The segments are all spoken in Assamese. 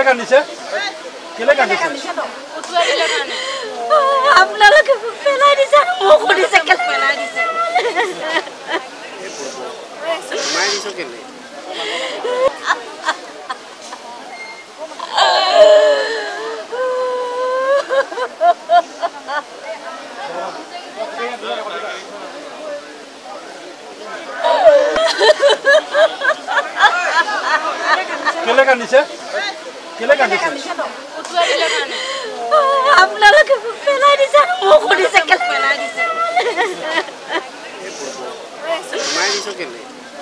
কেলে কান্দিছে কেলে কান্দিছে উঠুৱাই দিলে কাৰণে আপোনালোকে পেলাই দিছে মোক দিছে কেলে পেলাই দিছে মাই দিছো কেলে কেলে কান্দিছে কেলে কান্দিছে উঠুৱাই দিলে কাৰণে আপোনালোকে পেলাই দিছে মোক দিছে কেলে পেলাই দিছে মাই দিছো কেলে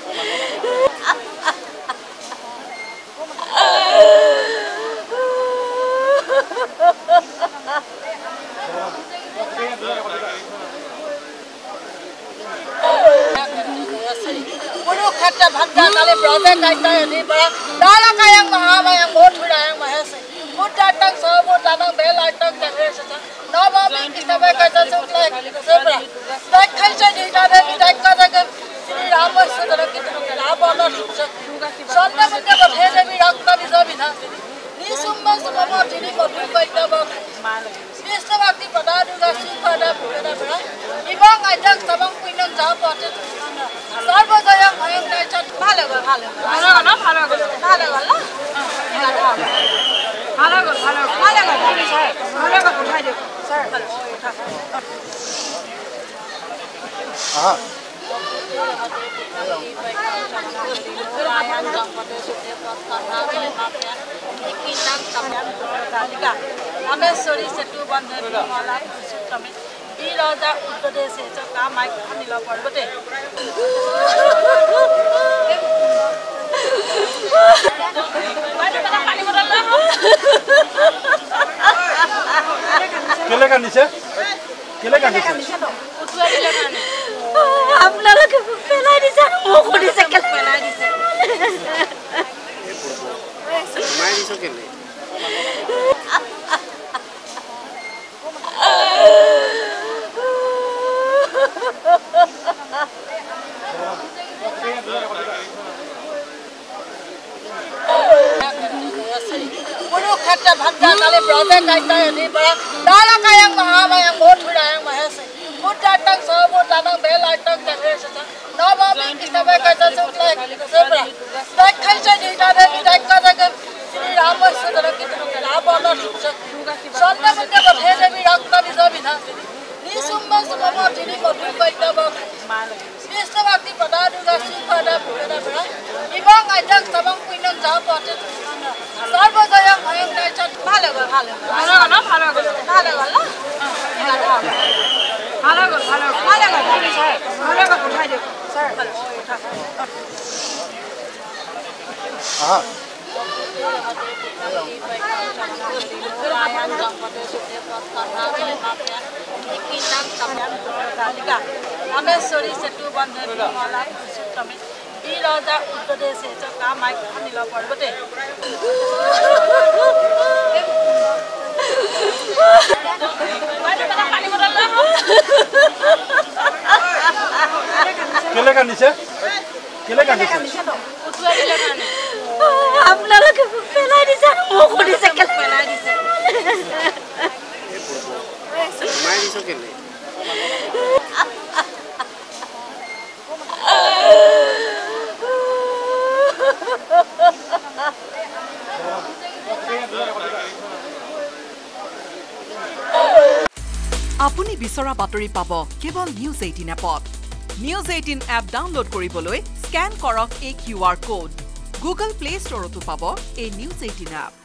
Kata bangga kali berada kata ini bah, dalam kayang mahal yang bodoh yang mahal sih. Muda tang semua datang bela tang terus saja. Nama kita berkata sebelah sebelah. Tak kaya jadi ada tidak kata ke ini ramai saudara kita nak apa nak susah. Soalnya mereka berhenti di rakta di sana. Ini semua jadi bodoh kaya bah. Ini sebab pada juga sih pada pada pada. Ibang ajak sabang pinang jawab aja. Sarva yang ayam dah ভালো গো ভালো না ভালো গো ভালো গো না ভালো গো ভালো গো উঠাই দিও স্যার উঠা aha रामेश्वरी सेतु बंधन मलाई सुतमे ई राजा उत्तरदेश से काम माइक खानिला पर्वते কেলে কান্দিছে কেলে কান্দিছে উঠুৱাই দিলে কাৰণে আপোনালোকে পেলাই দিছে মোক দিছে কেলে পেলাই দিছে মাই দিছো কেলে kata bangga kali berada kata ini bah, dalam kayang mahal yang bodoh yang mahal sih. Muda tang semua datang bela tang terus saja. Nama kita berkata sebelah sebelah. Tak kaya jadi ada tidak kata ke ini ramai saudara kita nak apa nak susah. Soalnya mereka berhenti di rakta di sana. Ini semua jadi bodoh kaya bah. Ini sebab pada juga sih pada pada pada. Ibang ajak sabang pinang jawab aja. Sarva yang ayam dah ভালো গো ভালো না ভালো গো ভালো গো না ভালো গো ভালো গো উঠাই দিও স্যার উঠা aha रामेश्वरी सेतु बंधन मलाई सुतमे ई राजा उत्तरदेश से काम माइक खानिला पर्वते কেলে কান্দিছে কেলে কান্দিছে উঠুৱাই দিলে কাৰণে আপোনালোকে পেলাই দিছে মোক দিছে কেলে পেলাই দিছে মাই দিছো কেলে আপুনি বিচৰা বাতৰি পাব কেৱল নিউজ 18 এপত নিউজ 18 এপ ডাউনলোড কৰিবলৈ স্ক্যান কৰক এই QR কোড গুগল প্লে ষ্টৰতো পাব এই নিউজ 18 এপ